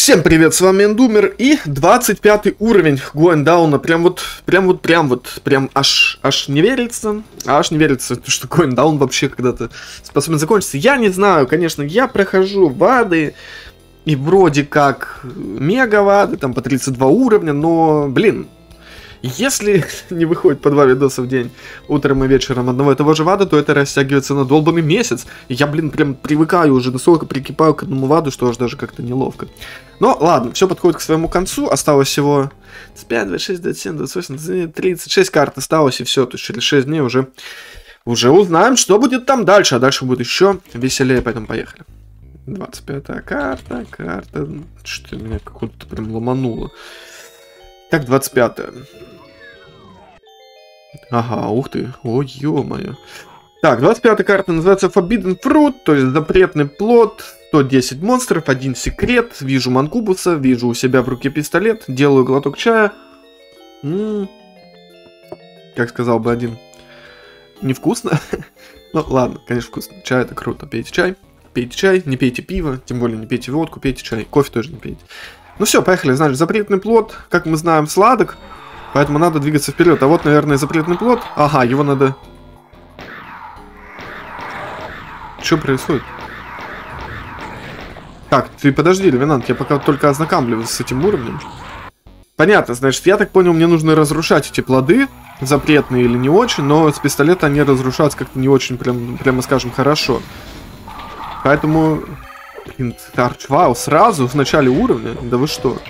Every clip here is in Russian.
Всем привет, с вами Эндумер и 25 уровень Going Down. Прям аж не верится. Аж не верится, что Going Down вообще когда-то способен закончиться. Я не знаю, конечно, я прохожу вады и вроде как мега вады, там по 32 уровня, но, блин, если не выходит по 2 видоса в день, утром и вечером одного и того же вада, то это растягивается на долбанный месяц. И я, блин, прям привыкаю уже, настолько прикипаю к одному ваду, что аж даже как-то неловко. Но ладно, все подходит к своему концу. Осталось всего 25, 26, 27, 28, 36 карт осталось, и все. То есть через 6 дней уже узнаем, что будет там дальше. А дальше будет еще веселее, поэтому поехали. 25-я карта. Что меня как-то прям ломануло. Так, 25-я. Ага, ух ты. Ой, ё-моё. Так, 25-я карта называется Forbidden Fruit, то есть запретный плод. 110 монстров, 1 секрет. Вижу манкубуса, вижу у себя в руке пистолет. Делаю глоток чая. Как сказал бы один. Невкусно? Ну, ладно, конечно, вкусно. Чай это круто. Пейте чай. Пейте чай, не пейте пиво. Тем более не пейте водку, пейте чай. Кофе тоже не пейте. Ну все, поехали. Значит, запретный плод, как мы знаем, сладок. Поэтому надо двигаться вперед. А вот, наверное, запретный плод. Ага, его надо... Что происходит? Так, ты подожди, Ревенант, я пока только ознакомливаюсь с этим уровнем. Понятно, значит, я так понял, мне нужно разрушать эти плоды, запретные или не очень, но с пистолета они разрушаются как-то не очень, прямо скажем, хорошо. Поэтому, блин, Арчвайл сразу в начале уровня, да вы что?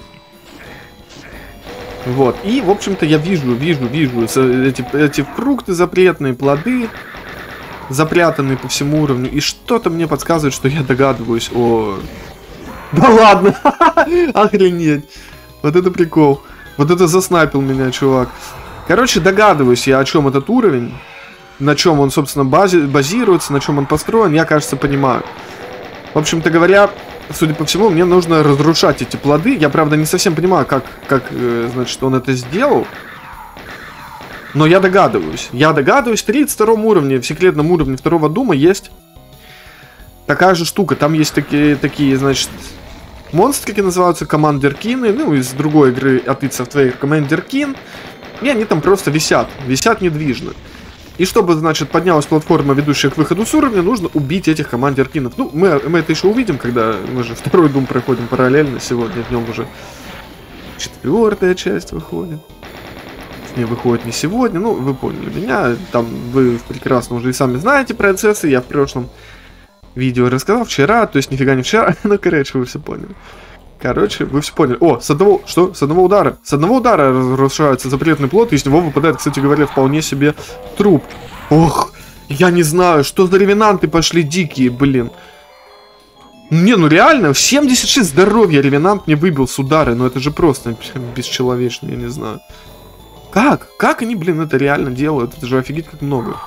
Вот, и, в общем-то, я вижу эти фрукты запретные, плоды запрятанные по всему уровню, и что-то мне подсказывает, что я догадываюсь о... Да ладно! Охренеть! Вот это прикол. Вот это заснайпил меня, чувак. Короче, догадываюсь я, о чем этот уровень, на чем он, собственно, базируется, на чем он построен, я, кажется, понимаю. В общем-то говоря, судя по всему, мне нужно разрушать эти плоды. Я, правда, не совсем понимаю, как значит, он это сделал. Но я догадываюсь. В 32 уровне, в секретном уровне второго Дума есть такая же штука. Там есть такие, значит, монстрики называются командеркины. Ну, из другой игры от id Software командеркин. И они там просто висят недвижно. И чтобы, значит, поднялась платформа, ведущая к выходу с уровня, нужно убить этих командеркинов. Ну, мы это еще увидим, когда мы же второй Дум проходим параллельно. Сегодня в нем уже 4-я часть выходит. Не выходит не сегодня, ну, вы поняли меня, там вы прекрасно уже и сами знаете процессы, я в прошлом видео рассказал вчера, то есть нифига не вчера, ну, короче, вы все поняли. Короче, вы все поняли. О, с одного удара разрушается запретный плод, и из него выпадает, кстати говоря, вполне себе труп. Ох, я не знаю, что за ревенанты пошли дикие, блин. Не, ну реально, 76 здоровья ревенант мне выбил с удара, но это же просто бесчеловечно, я не знаю. Как они, блин, это реально делают? Это же офигеть как много.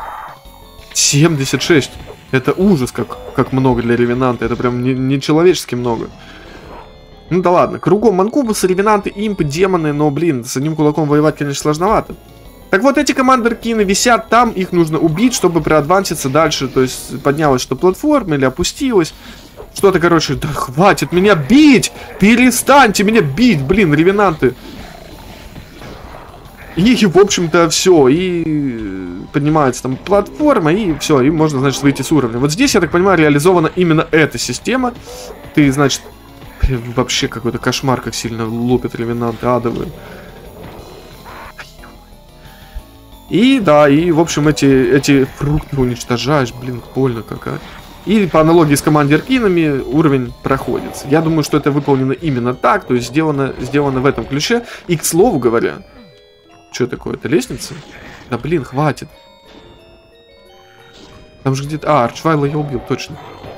76. Это ужас, как много для ревенанта. Это прям нечеловечески много. Ну да ладно. Кругом манкубусы, ревенанты, импы, демоны. Но, блин, с одним кулаком воевать, конечно, сложновато. Так вот, эти командеркины висят там. Их нужно убить, чтобы проадванситься дальше. То есть поднялась что платформа или опустилась. Что-то, короче, да хватит меня бить! Перестаньте меня бить, блин, ревенанты. И, в общем-то, все, и поднимается там платформа, и все, и можно, значит, выйти с уровня. Вот здесь, я так понимаю, реализована именно эта система. Ты, значит, вообще какой-то кошмар, как сильно лупят ревенанты адовые. И, да, и, в общем, эти фрукты уничтожаешь, блин, больно какая. И по аналогии с командеркинами уровень проходится. Я думаю, что это выполнено именно так, то есть сделано в этом ключе. И, к слову говоря... Что такое? Это лестница? Да блин, хватит. Там же где-то... А, Арчвайла я убил, точно.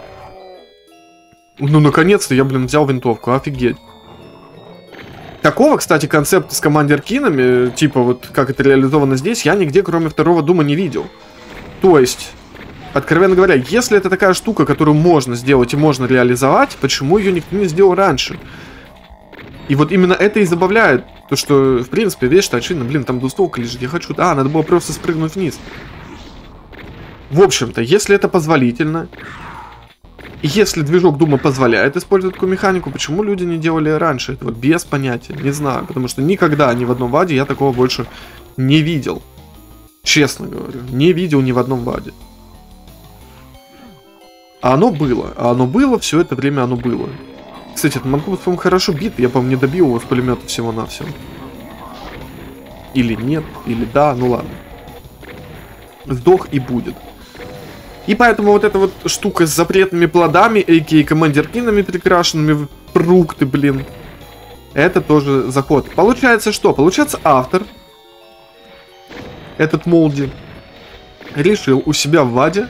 Ну, наконец-то я, блин, взял винтовку. Офигеть. Такого, кстати, концепта с командеркинами, типа вот как это реализовано здесь, я нигде, кроме второго Дума, не видел. То есть, откровенно говоря, если это такая штука, которую можно сделать и можно реализовать, почему ее никто не сделал раньше? И вот именно это и забавляет. То, что, в принципе, вещь-то очевидно, блин, там двустволка лежит, я хочу... А, надо было просто спрыгнуть вниз. В общем-то, если это позволительно, И если движок Дума позволяет использовать такую механику, почему люди не делали раньше этого? Без понятия, не знаю. Потому что никогда ни в одном ваде я такого больше не видел. Честно говорю, не видел ни в одном ваде. А оно было, все это время оно было. Кстати, этот Манкубус, по-моему, хорошо бит. Я, по-моему, не добил его с пулемета всего-навсего. Или нет, или да, ну ладно. Сдох и будет. И поэтому вот эта вот штука с запретными плодами, а.к.а. командиркинами, перекрашенными в фрукты, блин. Это тоже заход. Получается что? Получается автор, этот Молди, решил у себя в ваде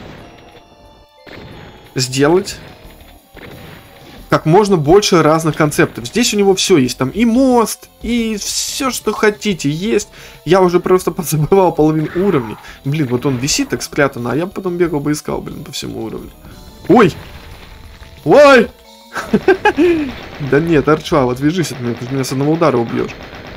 сделать как можно больше разных концептов. Здесь у него все есть. Там и мост, и все, что хотите, есть. Я уже просто позабывал половину уровней. Блин, вот он висит так спрятанно, а я бы потом бегал бы искал, блин, по всему уровню. Ой! Ой! Да нет, Арчвайл, отвяжись от меня, ты же меня с одного удара убьешь.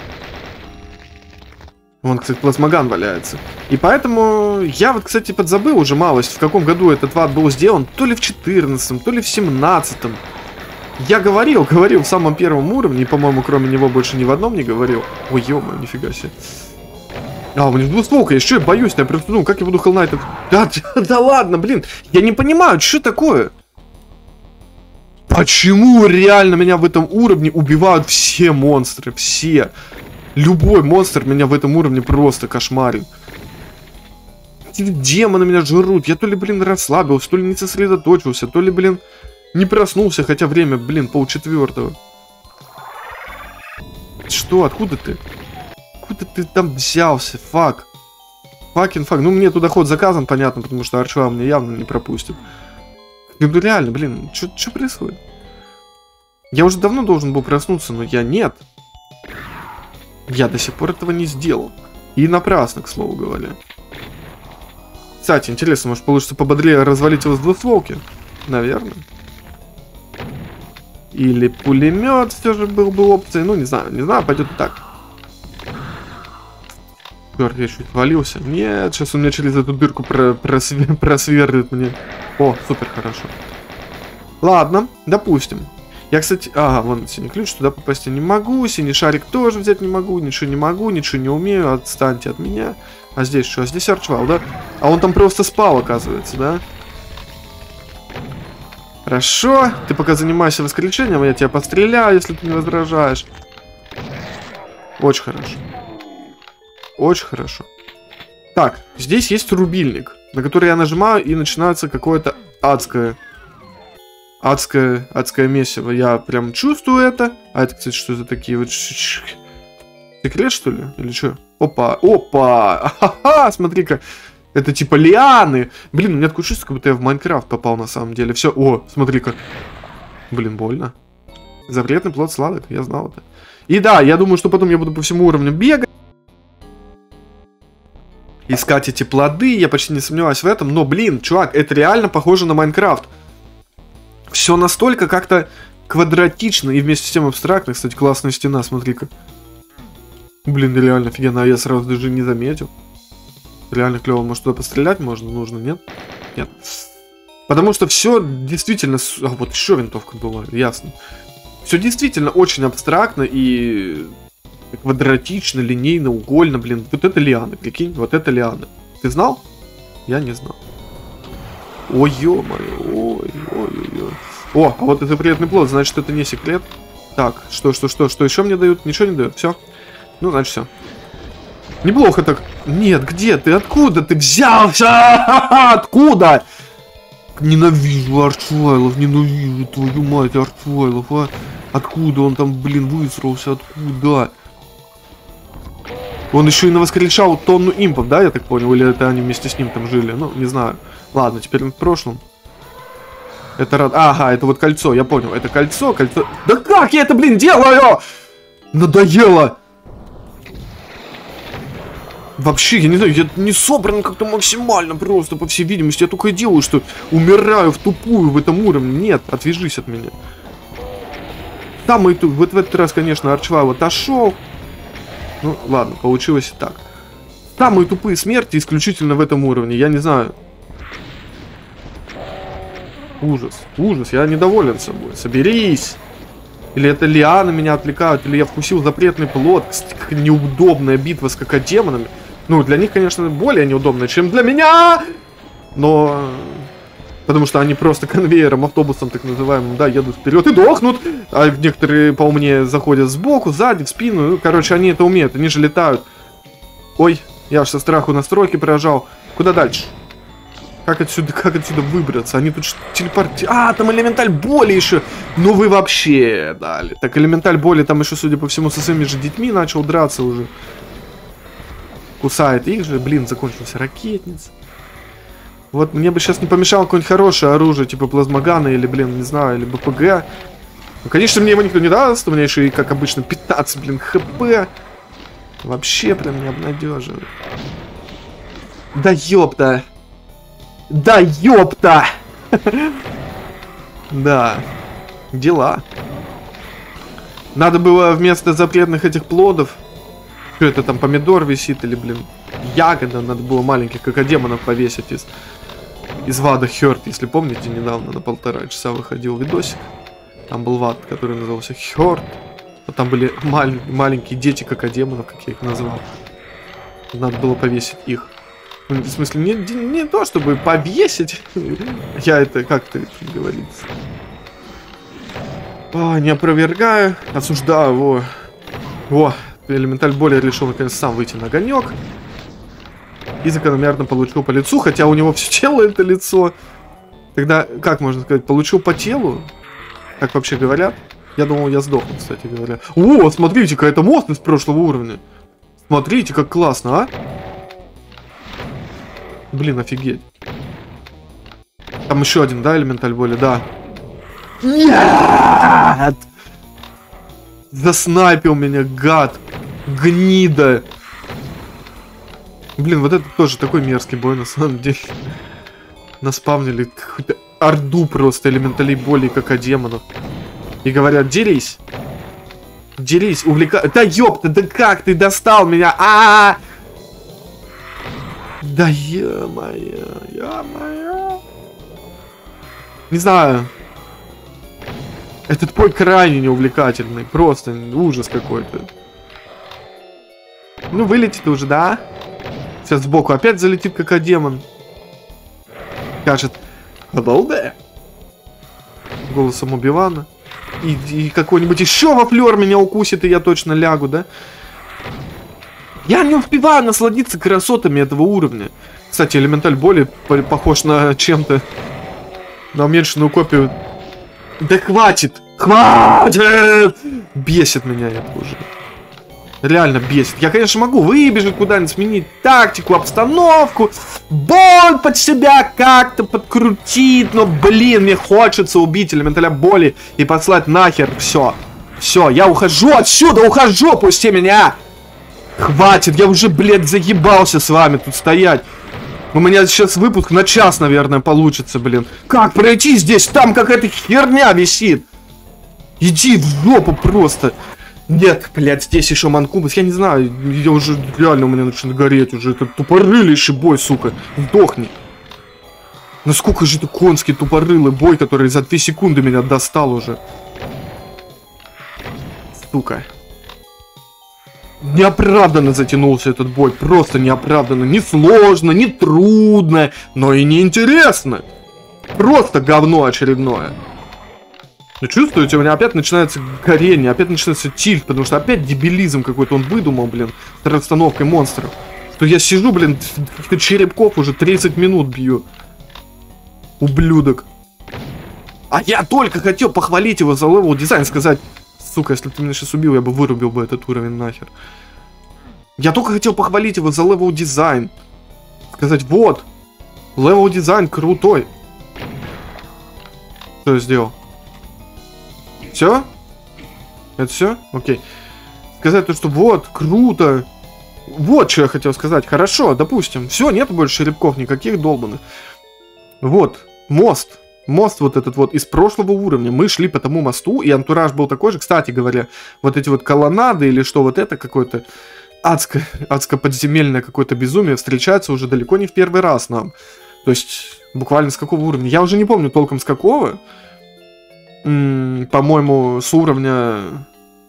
Вон, кстати, плазмоган валяется. И поэтому я вот, кстати, подзабыл уже малость, в каком году этот вад был сделан. То ли в 14-м, то ли в 17-м. Я говорил в самом первом уровне, и, по-моему, кроме него больше ни в одном не говорил. Ой, ё-моё, нифига себе. А, у меня двустволка, я что, я боюсь, я просто, ну, как я буду Hellknight? Да ладно, блин, я не понимаю, что такое? Почему реально меня в этом уровне убивают все монстры, все? Любой монстр меня в этом уровне просто кошмарит. Эти демоны меня жрут, я то ли, блин, расслабился, то ли не сосредоточился, то ли, блин... Не проснулся, хотя время, блин, 3:30. Что? Откуда ты? Откуда ты там взялся? Фак. Факин фак. Ну, мне туда ход заказан, понятно, потому что Арчвайл мне явно не пропустит. Ну, реально, блин, что происходит? Я уже давно должен был проснуться, но я нет. Я до сих пор этого не сделал. И напрасно, к слову говоря. Кстати, интересно, может получится пободрее развалить его с двустволки? Наверное. Или пулемет все же был бы опцией. Ну, не знаю, пойдет и так. Черт, я чуть свалился. Нет, сейчас он меня через эту дырку просверлит мне. О, супер, хорошо. Ладно, допустим. Я, кстати... Ага, вон синий ключ, туда попасть я не могу. Синий шарик тоже взять не могу. Ничего не умею. Отстаньте от меня. А здесь что? А здесь Арчвайл, да? А он там просто спал, оказывается, да? Хорошо, ты пока занимайся воскрешением, я тебя постреляю, если ты не возражаешь. Очень хорошо. Очень хорошо. Так, здесь есть рубильник, на который я нажимаю, и начинается какое-то адское месиво. Я прям чувствую это. А это, кстати, что за такие вот... Секрет, что ли? Или что? Опа, опа! Ха-ха, смотри-ка. Это типа лианы. Блин, у меня такое чувство, как будто я в Майнкрафт попал на самом деле. Все, о, смотри-ка. Блин, больно. Запретный плод сладок, я знал это. И да, я думаю, что потом я буду по всему уровню бегать. Искать эти плоды, я почти не сомневаюсь в этом. Но, блин, чувак, это реально похоже на Майнкрафт. Все настолько как-то квадратично и вместе с тем абстрактно. Кстати, классная стена, смотри-ка. Блин, реально офигенно, а я сразу даже не заметил. Реально клево. Может, туда пострелять можно? Нужно, нет? Нет. Потому что все действительно... А, вот еще винтовка была, ясно. Все действительно очень абстрактно и квадратично, линейно, угольно, блин. Вот это лианы, прикинь, вот это лианы. Ты знал? Я не знал. Ой, ё-моё, ой-ой-ой. О, а вот это приятный плод, значит, это не секрет. Так, что еще мне дают? Ничего не дают, все. Ну, значит, все. Неплохо так. Нет, где ты? Откуда ты взялся? Откуда? Ненавижу Арчвайлов, ненавижу твою мать Арчвайлов, а? Откуда он там, блин, высрался? Откуда? Он еще и навоскрешал тонну импов, да, я так понял? Или это они вместе с ним там жили? Ну, не знаю. Ладно, теперь в прошлом. Это... Ага, это вот кольцо, я понял. Это кольцо. Да как я это, блин, делаю? Надоело! Вообще, я не знаю, я не собран как-то максимально просто, по всей видимости. Я только и делаю, что умираю в тупую в этом уровне. Нет, отвяжись от меня. Самый тут, вот в этот раз, конечно, Арчвайл отошел. Ну, ладно, получилось и так. Самые тупые смерти исключительно в этом уровне, я не знаю. Ужас, ужас, я недоволен собой. Соберись! Или это лианы меня отвлекают, или я вкусил запретный плод. Какая неудобная битва с какодемонами. Ну, для них, конечно, более неудобная, чем для меня! Но... Потому что они просто конвейером, автобусом так называемым, да, едут вперед и дохнут. А некоторые поумнее заходят сбоку, сзади, в спину. Ну, короче, они это умеют, они же летают. Ой, я аж со страху настройки прожал. Куда дальше? Как отсюда выбраться? Они тут телепортируют. Там элементаль боли еще. Ну вы вообще дали. Так, элементаль боли там еще, судя по всему, со своими же детьми начал драться уже. Кусает их же. Блин, закончился ракетница. Вот мне бы сейчас не помешало какое-нибудь хорошее оружие, типа плазмогана или, блин, не знаю, или БПГ. Ну, конечно, мне его никто не даст. У меня еще и, как обычно, 15, блин, хп. Вообще прям не обнадеживает. Да ёпта. Да ёпта! Да. Дела. Надо было вместо запретных этих плодов... Что это там, помидор висит или, блин, ягода? Надо было маленьких какодемонов повесить из Вада Хёрд. Если помните, недавно на 1,5 часа выходил видосик. Там был Вад, который назывался Хёрд. А там были маленькие дети какодемонов, как я их назвал. Надо было повесить их. В смысле, не то, чтобы повесить. Я это, как-то говорится. Не опровергаю. Осуждаю. Во. Элементаль боли решил наконец сам выйти на огонек. И закономерно получил по лицу. Хотя у него все тело это лицо. Тогда, как можно сказать, получил по телу? Как вообще говорят? Я думал, я сдохну, кстати говоря. О, смотрите-ка, это мост из прошлого уровня. Смотрите, как классно, а? Блин, офигеть. Там еще один, да, элементаль боли? Да. Нет! Заснайпил меня, гад. Гнида. Блин, вот это тоже такой мерзкий бой, на самом деле. Наспавнили какую-то орду просто элементалей боли, какодемонов. И говорят, дерись. Дерись, увлекай. Да ёпта, да как ты достал меня? Да ё-моё, ё-моё. Не знаю. Этот бой крайне неувлекательный. Просто ужас какой-то. Ну, вылетит уже, да? Сейчас сбоку опять залетит какодемон. Скажет, hello there. Голосом Оби-Вана. И какой-нибудь еще вафлер меня укусит, и я точно лягу, да? Я не успеваю насладиться красотами этого уровня. Кстати, элементаль боли похож на чем-то... На уменьшенную копию. Да хватит! Хватит! Бесит меня это уже. Реально бесит. Я, конечно, могу выбежать куда-нибудь, сменить тактику, обстановку. Боль под себя как-то подкрутить. Но, блин, мне хочется убить элементаля боли и послать нахер. Все. Все, я ухожу отсюда, ухожу, пусти меня. Хватит, я уже, блядь, заебался с вами тут стоять. У меня сейчас выпуск на час, наверное, получится, блин. Как пройти здесь? Там какая-то херня висит. Иди в жопу просто. Нет, блядь, здесь еще манкубус. Я не знаю, я уже реально у меня начинает гореть уже. Это тупорылейший бой, сука. Сдохни. Насколько же это конский тупорылый бой, который за 2 секунды меня достал уже. Сука. Неоправданно затянулся этот бой. Просто неоправданно. Не сложно, не трудно, но и не интересно. Просто говно очередное. Ну, чувствуете, у меня опять начинается горение, опять начинается тильт, потому что опять дебилизм какой-то он выдумал, блин, с расстановкой монстров. Что я сижу, блин, каких-то черепков уже 30 минут бью. Ублюдок. А я только хотел похвалить его за левел дизайн, сказать, сука, если бы ты меня сейчас убил, я бы вырубил бы этот уровень нахер. Я только хотел похвалить его за левел дизайн. Сказать, вот, левел дизайн крутой. Что я сделал? Все? Это все? Окей. Сказать то, что вот, круто. Вот, что я хотел сказать. Хорошо, допустим. Все, нет больше черепков никаких долбанных. Вот, мост. Мост вот этот вот из прошлого уровня. Мы шли по тому мосту, и антураж был такой же. Кстати говоря, вот эти вот колоннады или что, вот это какое-то адско-подземельное какое-то безумие встречается уже далеко не в первый раз нам. То есть, буквально с какого уровня? Я уже не помню толком с какого. По-моему, с уровня...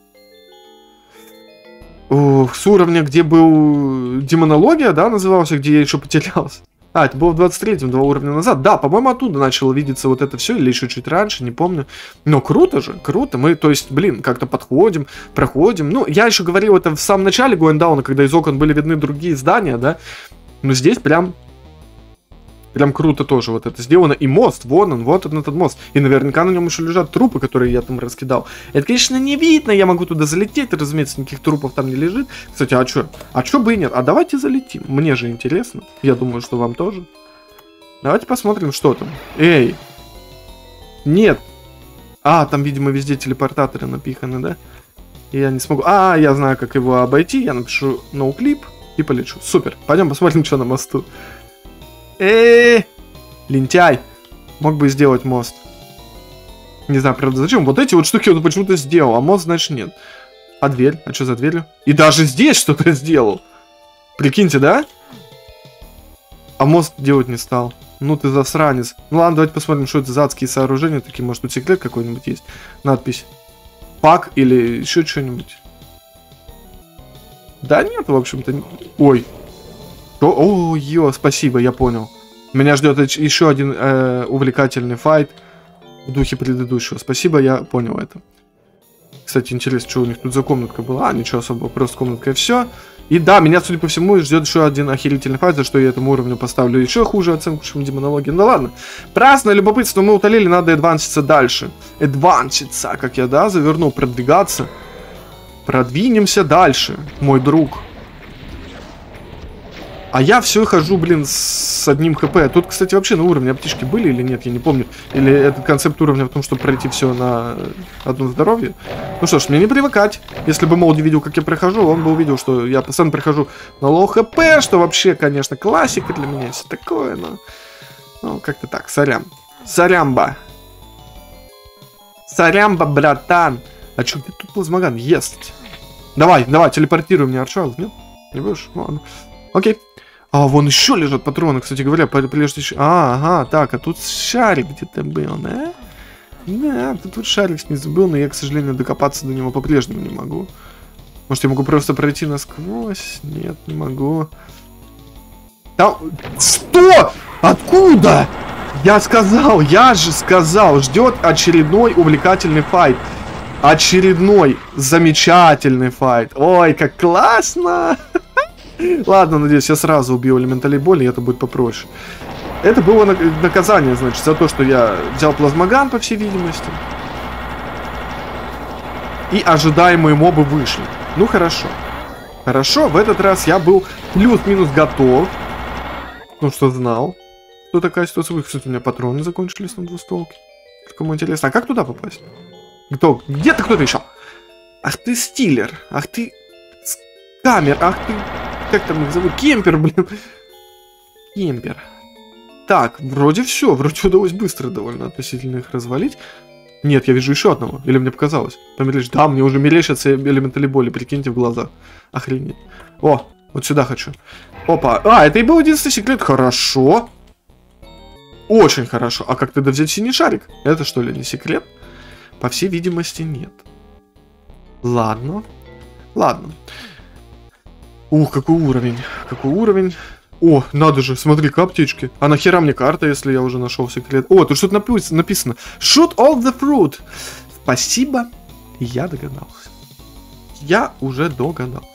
С уровня, где был демонология, да, назывался, где я еще потерялся. А, это было в 23-м, 2 уровня назад. Да, по-моему, оттуда начало видеться вот это все, или еще чуть раньше, не помню. Но круто же, круто. Мы, то есть, блин, как-то подходим, проходим. Ну, я еще говорил это в самом начале Going Down, когда из окон были видны другие здания, да. Но здесь прям круто тоже вот это сделано. И мост, вон он, вот он этот мост. И наверняка на нем еще лежат трупы, которые я там раскидал. Это, конечно, не видно, я могу туда залететь, разумеется, никаких трупов там не лежит. Кстати, а чё? А чё бы и нет? А давайте залетим. Мне же интересно. Я думаю, что вам тоже. Давайте посмотрим, что там. Эй! Нет! А, там, видимо, везде телепортаторы напиханы, да? И я не смогу... А, я знаю, как его обойти. Я напишу ноуклип и полечу. Супер. Пойдем посмотрим, что на мосту. Лентяй. Мог бы сделать мост. Не знаю, правда, зачем. Вот эти вот штуки он почему-то сделал, а мост, значит, нет. А дверь? А что за дверью? И даже здесь что-то сделал. Прикиньте, да? А мост делать не стал. Ну ты засранец. Ну ладно, давайте посмотрим, что это за адские сооружения. Такие, может, тут секрет какой-нибудь есть. Надпись. Пак или еще что-нибудь. Да нет, в общем-то. Ой. О, спасибо, я понял. Меня ждет еще один увлекательный файт в духе предыдущего. Спасибо, я понял это. Кстати, интересно, что у них тут за комнатка была. А, ничего особого, просто комнатка и все. И да, меня, судя по всему, ждет еще один охерительный файт, за что я этому уровню поставлю еще хуже оценку, чем демонологии. Ну ладно. Праздное любопытство мы утолили, надо эдванситься дальше. Эдванситься, как я, да, завернул, продвигаться. Продвинемся дальше, мой друг. А я все хожу, блин, с одним хп. Тут, кстати, вообще на уровне аптечки были или нет, я не помню. Или этот концепт уровня в том, чтобы пройти все на одно здоровье. Ну что ж, мне не привыкать. Если бы Молди видел, как я прохожу, он бы увидел, что я постоянно прохожу на лоу хп, что вообще, конечно, классика для меня, все такое, но... Ну, как-то так, сорям. Сорямба. Сорямба, братан. А что, где тут плазмоган? Есть. Давай, телепортируй мне Арчвайл, нет? Не будешь? Ладно. Окей. А, вон еще лежат патроны, кстати говоря, прежде еще... ага, так, а тут шарик где-то был, да? Да, тут шарик снизу был, но я, к сожалению, докопаться до него по-прежнему не могу. Может, я могу просто пройти насквозь? Нет, не могу. Там... Что? Откуда? Я же сказал, ждет очередной увлекательный файт. Очередной замечательный файт. Ой, как классно! Ладно, надеюсь, я сразу убью элементалей боли, и это будет попроще. Это было наказание, значит, за то, что я взял плазмоган, по всей видимости. И ожидаемые мобы вышли. Ну, хорошо. Хорошо, в этот раз я был плюс-минус готов. Ну, что знал, что такая ситуация. Кстати, у меня патроны закончились на двустолке. Кому интересно, а как туда попасть? Где-то кто-то еще. Ах ты, стилер. Ах ты, камер. Ах ты... Как там их зовут? Кемпер, блин. Кемпер. Так, вроде все. Вроде удалось быстро довольно относительно их развалить. Нет, я вижу еще одного. Или мне показалось? Померещ. Да, мне уже мерещатся элементали боли. Прикиньте в глаза. Охренеть. О, вот сюда хочу. Опа. А, это и был единственный секрет. Хорошо. Очень хорошо. А как тогда взять синий шарик? Это что ли не секрет? По всей видимости, нет. Ладно. Ладно. Ух, какой уровень. Какой уровень. О, надо же, смотри-ка, аптечки. А нахера мне карта, если я уже нашел секрет? О, тут что-то написано. Shoot all the fruit. Спасибо. Я догадался. Я уже догадался.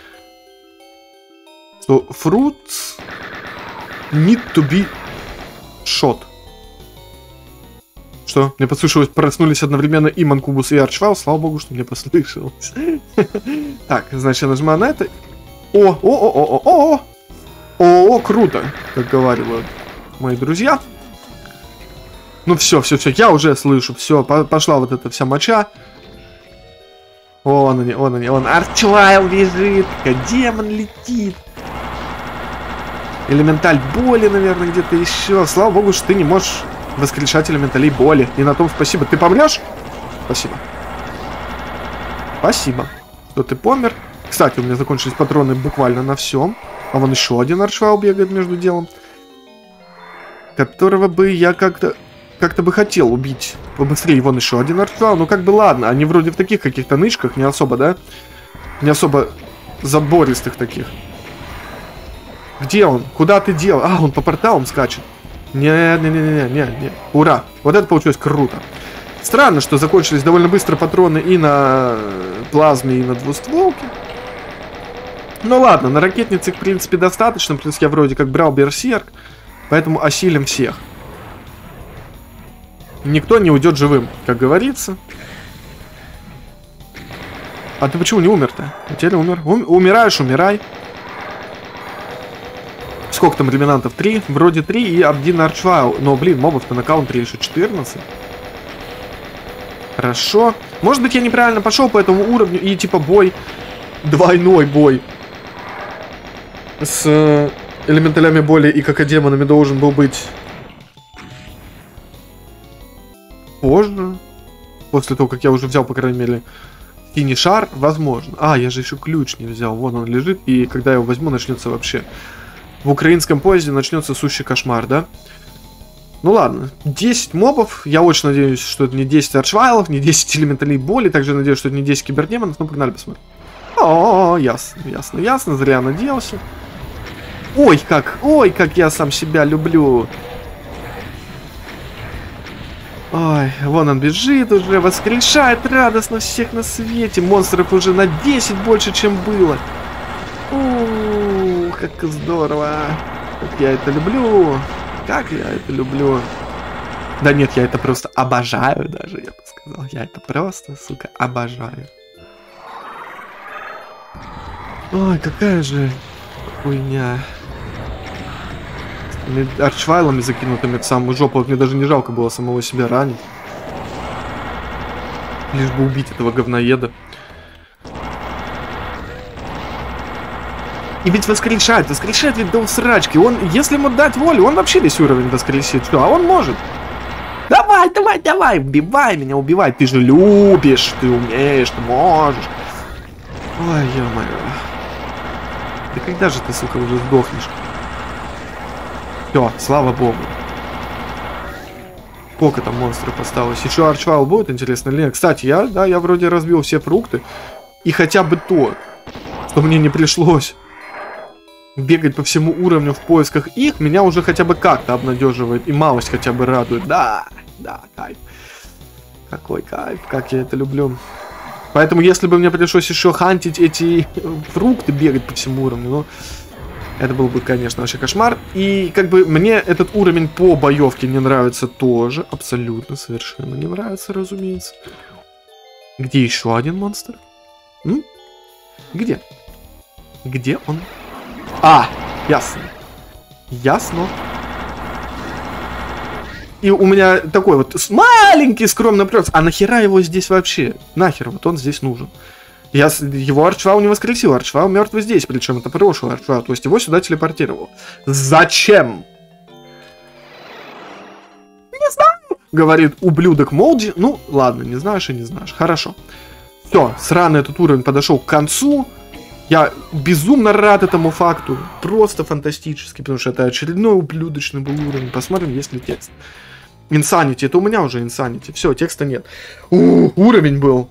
So, fruits need to be shot. Что? Мне послышалось, проснулись одновременно и Манкубус, и Арчвайл. Слава богу, что мне послышалось. Так, значит, я нажимаю на это. О, круто, как говорили мои друзья. Ну все, я уже слышу, все, пошла вот эта вся моча. Он Арчвайл бежит, демон летит. Элементаль боли, наверное, где-то еще. Слава богу, что ты не можешь воскрешать элементалей боли. И на том спасибо. Ты помрешь? Спасибо. Спасибо, что ты помер. Кстати, у меня закончились патроны буквально на всем. А вон еще один Арчвайл бегает между делом. которого бы я как-то бы хотел убить побыстрее. Вон еще один арчвал. Ну, как бы ладно, они вроде в таких каких-то нычках, не особо, да? Не особо забористых таких. Где он? Куда ты дел? А, он по порталам скачет. Не. Ура. Вот это получилось круто. Странно, что закончились довольно быстро патроны и на плазме, и на двустволке. Ну ладно, на ракетнице, в принципе, достаточно. Плюс я вроде как брал берсерк. Поэтому осилим всех. Никто не уйдет живым, как говорится. А ты почему не умер-то? Я теперь умер. Умираешь, умирай. Сколько там реминантов? 3? Вроде 3 и 1 арчвайл. Но, блин, мобов-то на каунтере еще 14. Хорошо. Может быть, я неправильно пошел по этому уровню и типа бой. Двойной бой. С элементалями боли и какодемонами должен был быть позже. После того, как я уже взял, по крайней мере, синий шар, возможно. А, я же еще ключ не взял. Вон он лежит. И когда я его возьму, начнется вообще... В украинском поезде начнется сущий кошмар, да? Ну ладно, 10 мобов. Я очень надеюсь, что это не 10 арчвайлов, не 10 элементалей боли. Также надеюсь, что это не 10 кибердемонов. Ну, погнали посмотрим. О, ясно. Зря надеялся. Ой, как я сам себя люблю. Ой, вон он бежит уже, воскрешает радостно всех на свете. Монстров уже на 10 больше, чем было. Как здорово. Как я это люблю. Как я это люблю. Да нет, я это просто обожаю даже, я бы сказал. Я это просто, сука, обожаю. Ой, какая же хуйня. С этими арчвайлами закинутыми в самую жопу. Мне даже не жалко было самого себя ранить. Лишь бы убить этого говноеда. И ведь воскрешает ведь до срачки. Он, если ему дать волю, он вообще весь уровень воскресит. Что? А он может. Давай, убивай меня, убивай. Ты же любишь, ты умеешь, ты можешь. Ой, ё-моё. Да когда же ты, сука, уже сдохнешь? Все, слава богу. Сколько там монстров осталось? Еще арчвайл будет, интересно ли? Кстати, я вроде разбил все фрукты. И хотя бы то, что мне не пришлось бегать по всему уровню в поисках их, меня уже хотя бы как-то обнадеживает и малость хотя бы радует. Да, кайф. Какой кайф, как я это люблю. Поэтому, если бы мне пришлось еще хантить эти фрукты, бегать по всему уровню, ну, это был бы, конечно, вообще кошмар. И как бы мне этот уровень по боевке не нравится тоже. Абсолютно, совершенно не нравится, разумеется. Где еще один монстр? Где? Где он? А, ясно. И у меня такой вот маленький скромный вопрос. А нахера его здесь вообще? Нахер вот он здесь нужен? Я его арчвал не воскресил. Арчвал мертвый здесь. Причем это прошлый арчвал. То есть его сюда телепортировал. Зачем? Не знаю. Говорит ублюдок Молди. Ну, ладно, не знаешь и не знаешь. Хорошо. Все, сраный этот уровень подошел к концу. Я безумно рад этому факту. Просто фантастически, потому что это очередной ублюдочный был уровень. Посмотрим, есть ли текст. Insanity, это у меня уже Insanity. Все, текста нет. Уровень был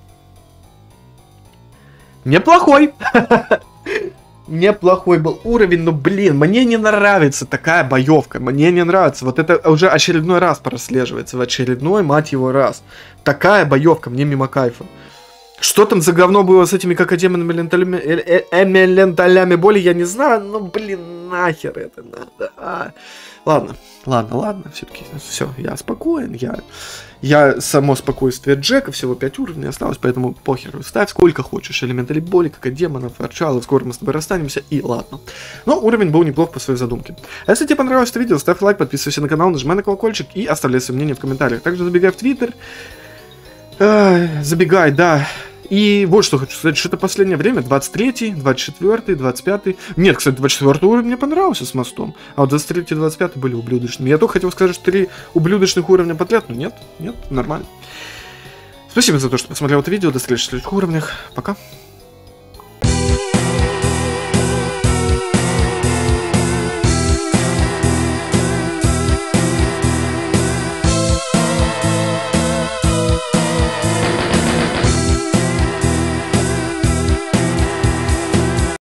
неплохой. Неплохой был уровень, но, блин, мне не нравится такая боевка. Мне не нравится. Вот это уже очередной раз прослеживается. В очередной, мать его, раз. Такая боевка мне мимо кайфа. Что там за говно было с этими какодемонными элементалями боли, я не знаю, но, блин, нахер это надо. Ладно, все-таки, все, я спокоен, я само спокойствие Джека, всего 5 уровней осталось, поэтому похеру, ставь сколько хочешь, элементали боли, какодемонов, арчалов, скоро мы с тобой расстанемся, и ладно. Но уровень был неплох по своей задумке. А если тебе понравилось это видео, ставь лайк, подписывайся на канал, нажимай на колокольчик и оставляй свое мнение в комментариях. Также забегай в Твиттер. Забегай, да. И вот что хочу сказать, что это последнее время, 23-й, 24-й, 25-й. Нет, кстати, 24-й уровень мне понравился с мостом, а вот 23-й и 25-й были ублюдочными. Я только хотел сказать, что 3 ублюдочных уровня подряд, но нет, нормально. Спасибо за то, что посмотрел это видео, до встречи в следующих уровнях, пока.